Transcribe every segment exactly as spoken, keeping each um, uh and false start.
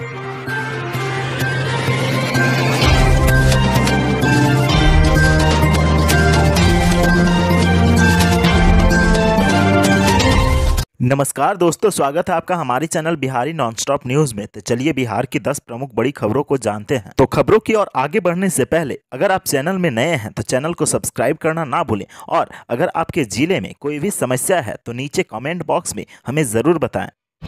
नमस्कार दोस्तों, स्वागत है आपका हमारे चैनल बिहारी नॉनस्टॉप न्यूज में। तो चलिए बिहार की दस प्रमुख बड़ी खबरों को जानते हैं। तो खबरों की ओर आगे बढ़ने से पहले अगर आप चैनल में नए हैं तो चैनल को सब्सक्राइब करना ना भूलें, और अगर आपके जिले में कोई भी समस्या है तो नीचे कमेंट बॉक्स में हमें ज़रूर बताएं।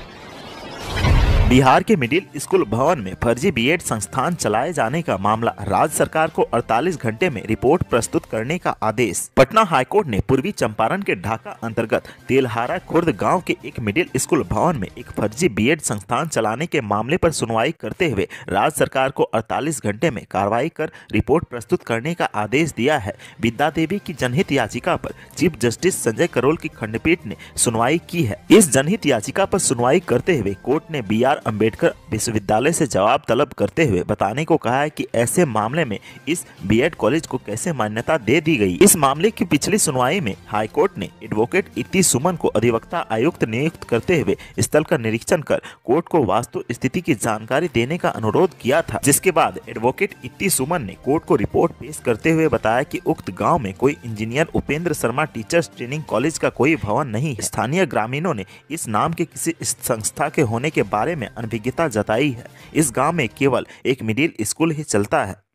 बिहार के मिडिल स्कूल भवन में फर्जी बीएड संस्थान चलाए जाने का मामला, राज्य सरकार को अड़तालीस घंटे में रिपोर्ट प्रस्तुत करने का आदेश। पटना हाईकोर्ट ने पूर्वी चंपारण के ढाका अंतर्गत तेलहारा खुर्द गांव के एक मिडिल स्कूल भवन में एक फर्जी बीएड संस्थान चलाने के मामले पर सुनवाई करते हुए राज्य सरकार को अड़तालीस घंटे में कार्रवाई कर रिपोर्ट प्रस्तुत करने का आदेश दिया है। विद्या देवी की जनहित याचिका पर चीफ जस्टिस संजय करोल की खंडपीठ ने सुनवाई की है। इस जनहित याचिका पर सुनवाई करते हुए कोर्ट ने बी आर अम्बेडकर विश्वविद्यालय से जवाब तलब करते हुए बताने को कहा है कि ऐसे मामले में इस बीएड कॉलेज को कैसे मान्यता दे दी गई। इस मामले की पिछली सुनवाई में हाईकोर्ट ने एडवोकेट इति सुमन को अधिवक्ता आयुक्त नियुक्त करते हुए स्थल का निरीक्षण कर कोर्ट को वास्तु स्थिति की जानकारी देने का अनुरोध किया था, जिसके बाद एडवोकेट इति सुमन ने कोर्ट को रिपोर्ट पेश करते हुए बताया कि उक्त गाँव में कोई engineer Upendra Sharma teachers training college का कोई भवन नहीं है। स्थानीय ग्रामीणों ने इस नाम के किसी संस्था के होने के बारे में अनभिज्ञता जताई है। इस गांव में केवल एक मिडिल स्कूल ही चलता है।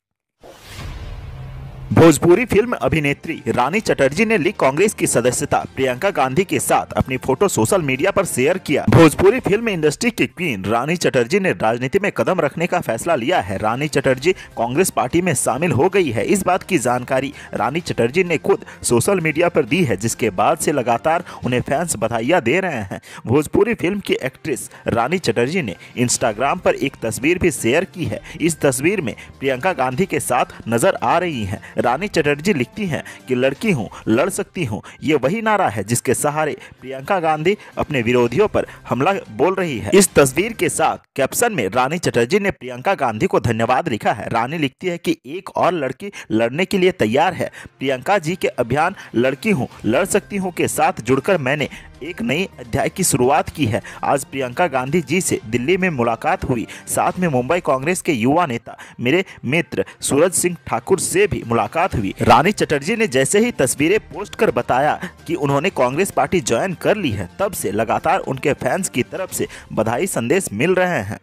भोजपुरी फिल्म अभिनेत्री रानी चटर्जी ने ली कांग्रेस की सदस्यता, प्रियंका गांधी के साथ अपनी फोटो सोशल मीडिया पर शेयर किया। भोजपुरी फिल्म इंडस्ट्री की क्वीन रानी चटर्जी ने राजनीति में कदम रखने का फैसला लिया है। रानी चटर्जी कांग्रेस पार्टी में शामिल हो गई है। इस बात की जानकारी रानी चटर्जी ने खुद सोशल मीडिया पर दी है, जिसके बाद से लगातार उन्हें फैंस बधाइयां दे रहे हैं। भोजपुरी फिल्म की एक्ट्रेस रानी चटर्जी ने इंस्टाग्राम पर एक तस्वीर भी शेयर की है। इस तस्वीर में प्रियंका गांधी के साथ नजर आ रही है। रानी चटर्जी लिखती हैं कि लड़की हूं, लड़ सकती हूं, ये वही नारा है जिसके सहारे प्रियंका गांधी अपने विरोधियों पर हमला बोल रही है। इस तस्वीर के साथ कैप्शन में रानी चटर्जी ने प्रियंका गांधी को धन्यवाद लिखा है। रानी लिखती है कि एक और लड़की लड़ने के लिए तैयार है। प्रियंका जी के अभियान लड़की हूं, लड़ सकती हूं के साथ जुड़कर मैंने एक नई अध्याय की शुरुआत की है। आज प्रियंका गांधी जी से दिल्ली में मुलाकात हुई, साथ में मुंबई कांग्रेस के युवा नेता मेरे मित्र सूरज सिंह ठाकुर से भी मुलाकात हुई। रानी चटर्जी ने जैसे ही तस्वीरें पोस्ट कर बताया कि उन्होंने कांग्रेस पार्टी ज्वाइन कर ली है, तब से लगातार उनके फैंस की तरफ से बधाई संदेश मिल रहे हैं।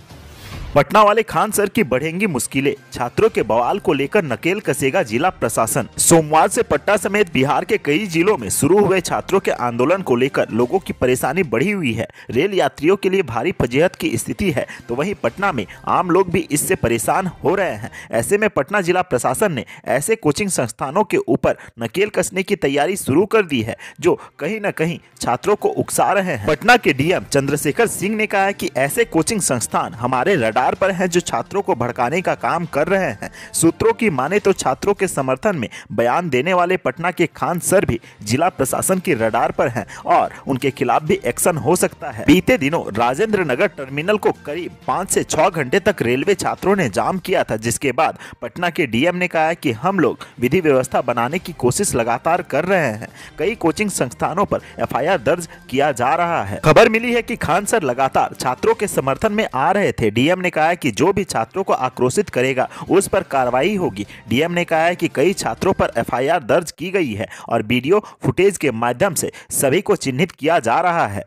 पटना वाले खान सर की बढ़ेंगी मुश्किलें, छात्रों के बवाल को लेकर नकेल कसेगा जिला प्रशासन। सोमवार से पटना समेत बिहार के कई जिलों में शुरू हुए छात्रों के आंदोलन को लेकर लोगों की परेशानी बढ़ी हुई है। रेल यात्रियों के लिए भारी फजीहत की स्थिति है, तो वहीं पटना में आम लोग भी इससे परेशान हो रहे हैं। ऐसे में पटना जिला प्रशासन ने ऐसे कोचिंग संस्थानों के ऊपर नकेल कसने की तैयारी शुरू कर दी है, जो कहीं न कहीं छात्रों को उकसा रहे हैं। पटना के डीएम चंद्रशेखर सिंह ने कहा है कि ऐसे कोचिंग संस्थान हमारे रडार पर हैं जो छात्रों को भड़काने का काम कर रहे हैं। सूत्रों की माने तो छात्रों के समर्थन में बयान देने वाले पटना के खान सर भी जिला प्रशासन की रडार पर हैं और उनके खिलाफ भी एक्शन हो सकता है। बीते दिनों राजेंद्र नगर टर्मिनल को करीब पाँच से छह घंटे तक रेलवे छात्रों ने जाम किया था, जिसके बाद पटना के डीएम ने कहा कि हम लोग विधि व्यवस्था बनाने की कोशिश लगातार कर रहे हैं। कई कोचिंग संस्थानों पर एफ आई आर दर्ज किया जा रहा है। खबर मिली है कि खान सर लगातार छात्रों के समर्थन में आ रहे थे। डीएम ने कहा कि जो भी छात्रों को आक्रोशित करेगा उस पर कार्रवाई होगी। डीएम ने कहा है कि कई छात्रों पर एफ आई आर दर्ज की गई है और वीडियो फुटेज के माध्यम से सभी को चिन्हित किया जा रहा है।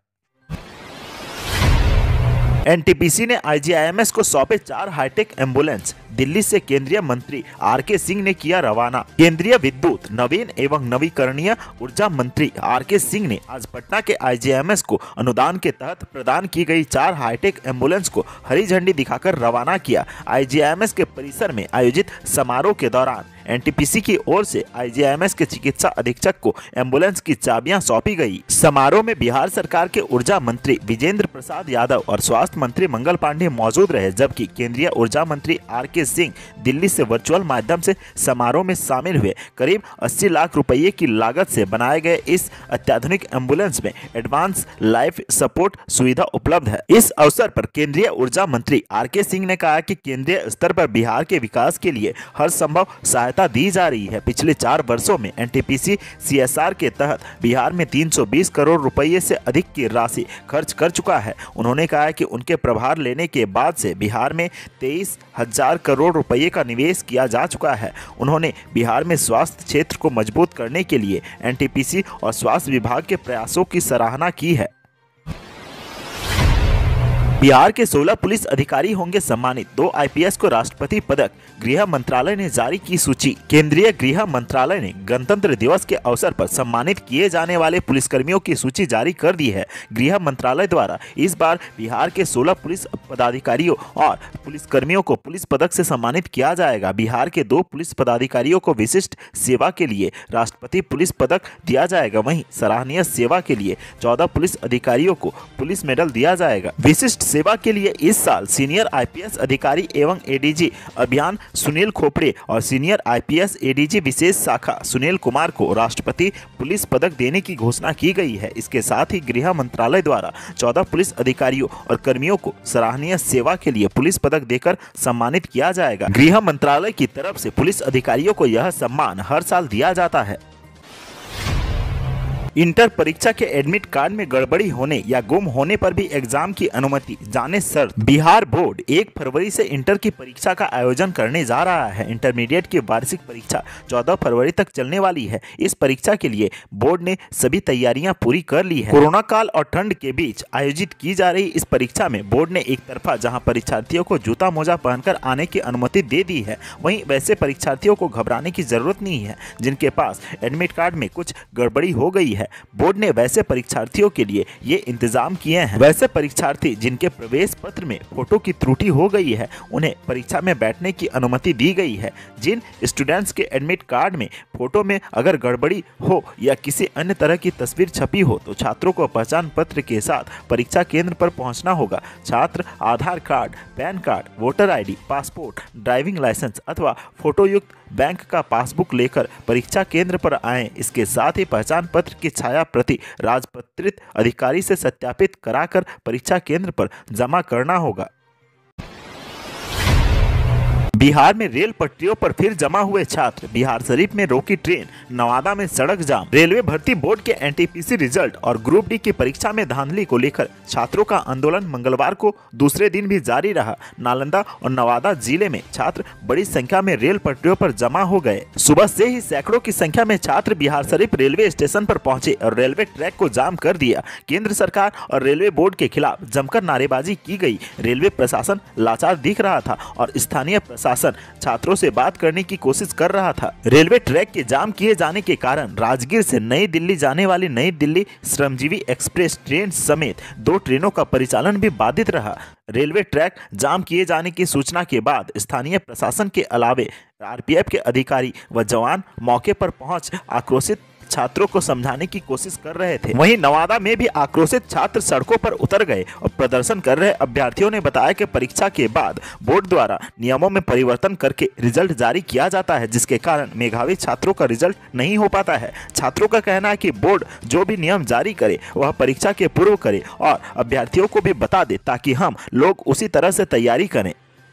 एन टी पी सी ने आई जी आई एम एस को सौंपे चार हाईटेक एम्बुलेंस, दिल्ली से केंद्रीय मंत्री आर के सिंह ने किया रवाना। केंद्रीय विद्युत, नवीन एवं नवीकरणीय ऊर्जा मंत्री आर के सिंह ने आज पटना के आई जी आई एम एस को अनुदान के तहत प्रदान की गई चार हाईटेक एम्बुलेंस को हरी झंडी दिखाकर रवाना किया। आई जी आई एम एस के परिसर में आयोजित समारोह के दौरान एन टी पी सी की ओर से आई जी आई एम एस के चिकित्सा अधीक्षक को एम्बुलेंस की चाबियां सौंपी गई। समारोह में बिहार सरकार के ऊर्जा मंत्री विजेंद्र प्रसाद यादव और स्वास्थ्य मंत्री मंगल पांडे मौजूद रहे, जबकि केंद्रीय ऊर्जा मंत्री आर के के सिंह दिल्ली से वर्चुअल माध्यम से समारोह में शामिल हुए। करीब अस्सी लाख रुपये की लागत से बनाए गए इस अत्याधुनिक एम्बुलेंस में एडवांस लाइफ सपोर्ट सुविधा उपलब्ध है। इस अवसर पर केंद्रीय ऊर्जा मंत्री आर के सिंह ने कहा कि केंद्रीय स्तर पर बिहार के विकास के लिए हर संभव सहायता दी जा रही है। पिछले चार वर्षों में N T P C C S R के तहत बिहार में तीन सौ बीस करोड़ रुपए से अधिक की राशि खर्च कर चुका है। उन्होंने कहा कि उनके प्रभार लेने के बाद से बिहार में तेईस हजार करोड़ रुपए का निवेश किया जा चुका है। उन्होंने बिहार में स्वास्थ्य क्षेत्र को मजबूत करने के लिए एन टी पी सी और स्वास्थ्य विभाग के प्रयासों की सराहना की है। बिहार के सोलह पुलिस अधिकारी होंगे सम्मानित, दो आई पी एस को राष्ट्रपति पदक। गृह मंत्रालय ने जारी की सूची। केंद्रीय गृह मंत्रालय ने गणतंत्र दिवस के अवसर पर सम्मानित किए जाने वाले पुलिसकर्मियों की सूची जारी कर दी है। गृह मंत्रालय द्वारा इस बार बिहार के सोलह पुलिस पदाधिकारियों और पुलिसकर्मियों को पुलिस पदक से सम्मानित किया जाएगा। बिहार के दो पुलिस पदाधिकारियों को विशिष्ट सेवा के लिए राष्ट्रपति पुलिस पदक दिया जाएगा। वहीं सराहनीय सेवा के लिए चौदह पुलिस अधिकारियों को पुलिस मेडल दिया जाएगा। विशिष्ट सेवा के लिए इस साल सीनियर आई पी एस अधिकारी एवं ए डी जी अभियान सुनील खोपड़े और senior I P S A D G विशेष शाखा सुनील कुमार को राष्ट्रपति पुलिस पदक देने की घोषणा की गई है। इसके साथ ही गृह मंत्रालय द्वारा चौदह पुलिस अधिकारियों और कर्मियों को सराहनीय सेवा के लिए पुलिस पदक देकर सम्मानित किया जाएगा। गृह मंत्रालय की तरफ से पुलिस अधिकारियों को यह सम्मान हर साल दिया जाता है। इंटर परीक्षा के एडमिट कार्ड में गड़बड़ी होने या गुम होने पर भी एग्जाम की अनुमति, जाने शर्त। बिहार बोर्ड एक फरवरी से इंटर की परीक्षा का आयोजन करने जा रहा है। इंटरमीडिएट की वार्षिक परीक्षा चौदह फरवरी तक चलने वाली है। इस परीक्षा के लिए बोर्ड ने सभी तैयारियां पूरी कर ली है। कोरोना काल और ठंड के बीच आयोजित की जा रही इस परीक्षा में बोर्ड ने एक तरफा जहां परीक्षार्थियों को जूता मोजा पहनकर आने की अनुमति दे दी है, वहीं वैसे परीक्षार्थियों को घबराने की जरूरत नहीं है जिनके पास एडमिट कार्ड में कुछ गड़बड़ी हो गई है। बोर्ड ने वैसे परीक्षार्थियों के लिए ये इंतजाम किए हैं। वैसे परीक्षार्थी जिनके प्रवेश पत्र में फोटो की त्रुटि हो गई है उन्हें परीक्षा में बैठने की अनुमति दी गई है। जिन स्टूडेंट्स के एडमिट कार्ड में फोटो में अगर गड़बड़ी हो या किसी अन्य तरह की तस्वीर छपी हो तो छात्रों को पहचान पत्र के साथ परीक्षा केंद्र पर पहुंचना होगा। छात्र Aadhaar card, pan card, voter I D, passport, driving licence अथवा फोटो युक्त बैंक का पासबुक लेकर परीक्षा केंद्र पर आएं। इसके साथ ही पहचान पत्र की छाया प्रति राजपत्रित अधिकारी से सत्यापित कराकर परीक्षा केंद्र पर जमा करना होगा। बिहार में रेल पटरियों पर फिर जमा हुए छात्र, बिहार शरीफ में रोकी ट्रेन, नवादा में सड़क जाम। रेलवे भर्ती बोर्ड के N T P C result और ग्रुप डी की परीक्षा में धांधली को लेकर छात्रों का आंदोलन मंगलवार को दूसरे दिन भी जारी रहा। नालंदा और नवादा जिले में छात्र बड़ी संख्या में रेल पटरियों पर जमा हो गए। सुबह से ही सैकड़ों की संख्या में छात्र बिहार शरीफ रेलवे स्टेशन पर पहुंचे और रेलवे ट्रैक को जाम कर दिया। केंद्र सरकार और रेलवे बोर्ड के खिलाफ जमकर नारेबाजी की गई। रेलवे प्रशासन लाचार दिख रहा था और स्थानीय शासन छात्रों से बात करने की कोशिश कर रहा था। रेलवे ट्रैक के जाम किए जाने के कारण राजगीर से नई दिल्ली जाने वाली नई दिल्ली श्रमजीवी एक्सप्रेस ट्रेन समेत दो ट्रेनों का परिचालन भी बाधित रहा। रेलवे ट्रैक जाम किए जाने की सूचना के बाद स्थानीय प्रशासन के अलावे आर पी एफ के अधिकारी व जवान मौके पर पहुंच आक्रोशित छात्रों को समझाने की कोशिश कर रहे थे। वहीं नवादा में भी आक्रोशित छात्र सड़कों पर उतर गए और प्रदर्शन कर रहे अभ्यर्थियों ने बताया कि परीक्षा के बाद बोर्ड द्वारा नियमों में परिवर्तन करके रिजल्ट जारी किया जाता है, जिसके कारण मेधावी छात्रों का रिजल्ट नहीं हो पाता है। छात्रों का कहना है कि बोर्ड जो भी नियम जारी करे वह परीक्षा के पूर्व करे और अभ्यर्थियों को भी बता दे ताकि हम लोग उसी तरह से तैयारी करें।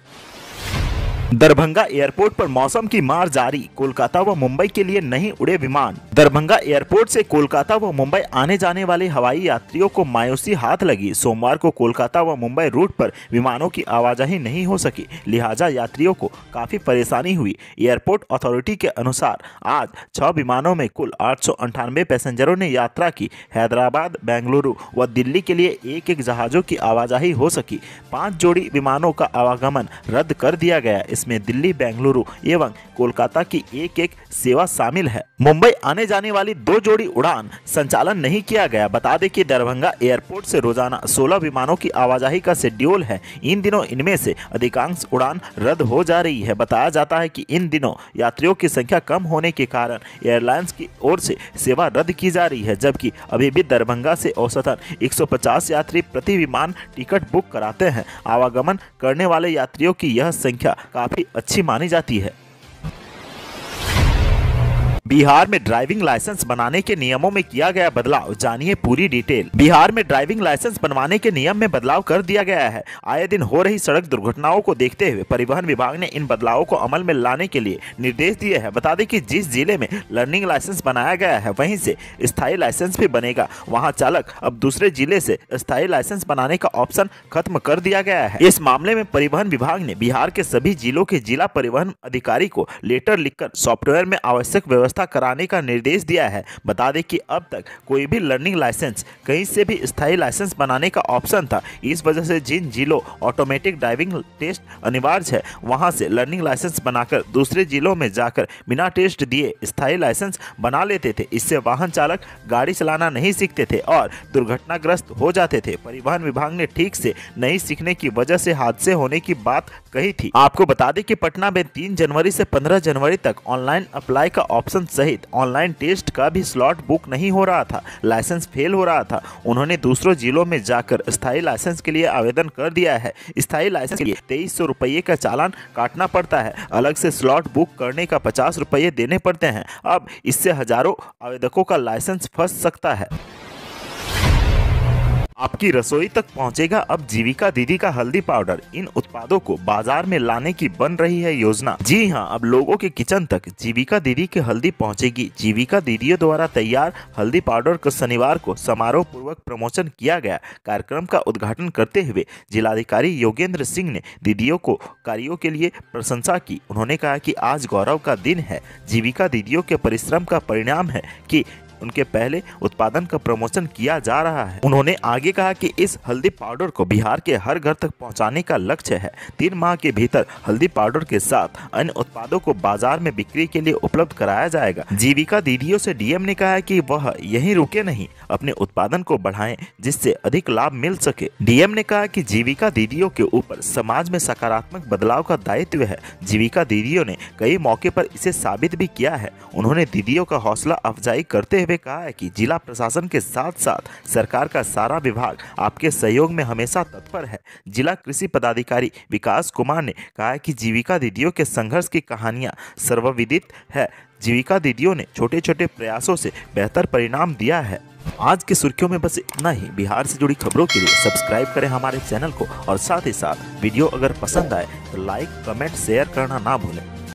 दरभंगा एयरपोर्ट पर मौसम की मार जारी, कोलकाता व मुंबई के लिए नहीं उड़े विमान। दरभंगा एयरपोर्ट से कोलकाता व मुंबई आने जाने वाले हवाई यात्रियों को मायूसी हाथ लगी। सोमवार को कोलकाता व मुंबई रूट पर विमानों की आवाजाही नहीं हो सकी, लिहाजा यात्रियों को काफी परेशानी हुई। एयरपोर्ट अथॉरिटी के अनुसार आज छह विमानों में कुल आठ सौ अंठानवे पैसेंजरों ने यात्रा की। हैदराबाद, बेंगलुरु व दिल्ली के लिए एक एक जहाजों की आवाजाही हो सकी। पाँच जोड़ी विमानों का आवागमन रद्द कर दिया गया। इसमें दिल्ली, बेंगलुरु एवं कोलकाता की एक एक सेवा शामिल है। मुंबई आने जाने वाली दो जोड़ी उड़ान संचालन नहीं किया गया। बता दें कि दरभंगा एयरपोर्ट से रोजाना सोलह विमानों की आवाजाही का शेड्यूल है। इन दिनों इनमें से अधिकांश उड़ान रद्द हो जा रही है। बताया जाता है कि इन दिनों यात्रियों की संख्या कम होने के कारण एयरलाइंस की ओर से सेवा रद्द की जा रही है, जबकि अभी भी दरभंगा से औसतन एक सौ पचास यात्री प्रति विमान टिकट बुक कराते हैं। आवागमन करने वाले यात्रियों की यह संख्या काफी काफी अच्छी मानी जाती है। बिहार में ड्राइविंग लाइसेंस बनाने के नियमों में किया गया बदलाव, जानिए पूरी डिटेल। बिहार में ड्राइविंग लाइसेंस बनवाने के नियम में बदलाव कर दिया गया है। आए दिन हो रही सड़क दुर्घटनाओं को देखते हुए परिवहन विभाग ने इन बदलावों को अमल में लाने के लिए निर्देश दिए हैं। बता दें कि जिस जिले में लर्निंग लाइसेंस बनाया गया है वहीं से स्थायी लाइसेंस भी बनेगा। वहाँ चालक अब दूसरे जिले से स्थायी लाइसेंस बनाने का ऑप्शन खत्म कर दिया गया है। इस मामले में परिवहन विभाग ने बिहार के सभी जिलों के जिला परिवहन अधिकारी को लेटर लिखकर सॉफ्टवेयर में आवश्यक व्यवस्था कराने का निर्देश दिया है। बता दें कि अब तक कोई भी लर्निंग लाइसेंस कहीं से भी स्थायी लाइसेंस बनाने का ऑप्शन था। इस वजह से जिन जिलों ऑटोमेटिक ड्राइविंग टेस्ट अनिवार्य है वहां से लर्निंग लाइसेंस बनाकर दूसरे जिलों में जाकर बिना टेस्ट दिए स्थायी लाइसेंस बना लेते थे। इससे वाहन चालक गाड़ी चलाना नहीं सीखते थे और दुर्घटनाग्रस्त हो जाते थे। परिवहन विभाग ने ठीक से नहीं सीखने की वजह से हादसे होने की बात कही थी। आपको बता दें कि पटना में तीन जनवरी से पंद्रह जनवरी तक ऑनलाइन अप्लाई का ऑप्शन सहित ऑनलाइन टेस्ट का भी स्लॉट बुक नहीं हो रहा था। लाइसेंस फेल हो रहा था। उन्होंने दूसरों जिलों में जाकर स्थायी लाइसेंस के लिए आवेदन कर दिया है। स्थायी लाइसेंस के लिए तेईस सौ रुपये का चालान काटना पड़ता है। अलग से स्लॉट बुक करने का पचास रुपये देने पड़ते हैं। अब इससे हजारों आवेदकों का लाइसेंस फंस सकता है। आपकी रसोई तक पहुंचेगा अब जीविका दीदी का हल्दी पाउडर। इन उत्पादों को बाजार में लाने की बन रही है योजना। जी हां, अब लोगों के किचन तक जीविका दीदी की हल्दी पहुंचेगी। जीविका दीदियों द्वारा तैयार हल्दी पाउडर को शनिवार को समारोह पूर्वक प्रमोशन किया गया। कार्यक्रम का उद्घाटन करते हुए जिलाधिकारी योगेंद्र सिंह ने दीदियों को कार्यों के लिए प्रशंसा की। उन्होंने कहा कि आज गौरव का दिन है। जीविका दीदियों के परिश्रम का परिणाम है कि उनके पहले उत्पादन का प्रमोशन किया जा रहा है। उन्होंने आगे कहा कि इस हल्दी पाउडर को बिहार के हर घर तक पहुंचाने का लक्ष्य है। तीन माह के भीतर हल्दी पाउडर के साथ अन्य उत्पादों को बाजार में बिक्री के लिए उपलब्ध कराया जाएगा। जीविका दीदियों से डीएम ने कहा कि वह यहीं रुके नहीं, अपने उत्पादन को बढ़ाएं जिससे अधिक लाभ मिल सके। डीएम ने कहा कि जीविका दीदियों के ऊपर समाज में सकारात्मक बदलाव का दायित्व है। जीविका दीदियों ने कई मौके पर इसे साबित भी किया है। उन्होंने दीदियों का हौसला अफजाई करते हुए कहा है कि जिला प्रशासन के साथ साथ सरकार का सारा विभाग आपके सहयोग में हमेशा तत्पर है। जिला कृषि पदाधिकारी विकास कुमार ने कहा है कि जीविका दीदियों के संघर्ष की कहानियां सर्वविदित है। जीविका दीदियों ने छोटे छोटे प्रयासों से बेहतर परिणाम दिया है। आज की सुर्खियों में बस इतना ही। बिहार से जुड़ी खबरों के लिए सब्सक्राइब करें हमारे चैनल को और साथ ही साथ वीडियो अगर पसंद आए तो लाइक, कमेंट, शेयर करना ना भूलें।